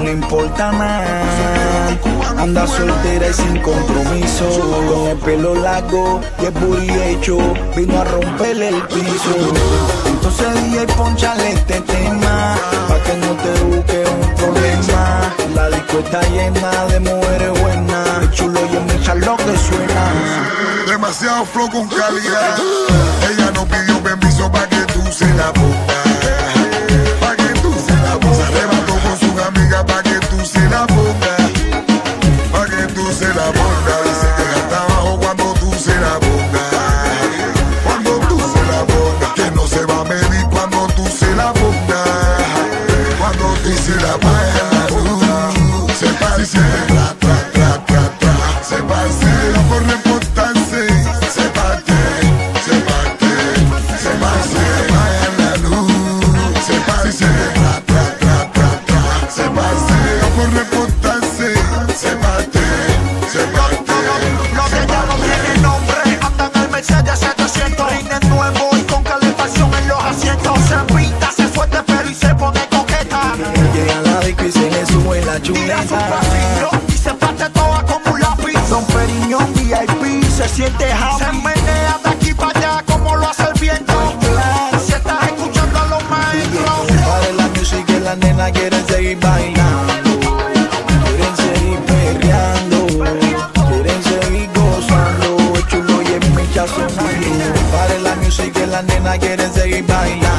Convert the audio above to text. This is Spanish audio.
le importa nada. Anda soltera y sin compromiso, con el pelo largo y el booty hecho, vino a romperle el piso. Entonces DJ, ponchale este tema, pa' que no te busque un problema. La disco está llena de mujeres buenas, el chulo y el micha lo que suena. Demasiado flow con calidad. Ella no pidió permiso pa' que tú se la pongas. Pa' que tú se la pongas. Se arrebató con sus amigas pa' que tú se la pongas. Pa' que tú se la pongas. Dice que está abajo cuando tú se la pongas. Cuando tú se la pongas. Que no se va a medir cuando tú se la pongas. Cuando tú se la pongas. Se pase, se pase, no corre por se parte, vaya la luz, se pase, se pase, no corre por se parte. Los de ella no tienen nombre, andan al Mercedes 700, rines nuevo y con calefacción en los asientos. Se pinta, se suelta pero y se pone coqueta. Llega a la disco y se le sube la Tira su chuleta. pasillo y se parte toda como un lápiz. Don Periñón VIP se siente happy. Se menea de aquí para allá como lo hace el viento. Si estás escuchando a los maestros, Pare la música que las nenas quieren seguir bailando, quieren seguir perreando, quieren seguir gozando. El chulo y el micha sonando. Pare la música que las nenas quieren seguir bailando.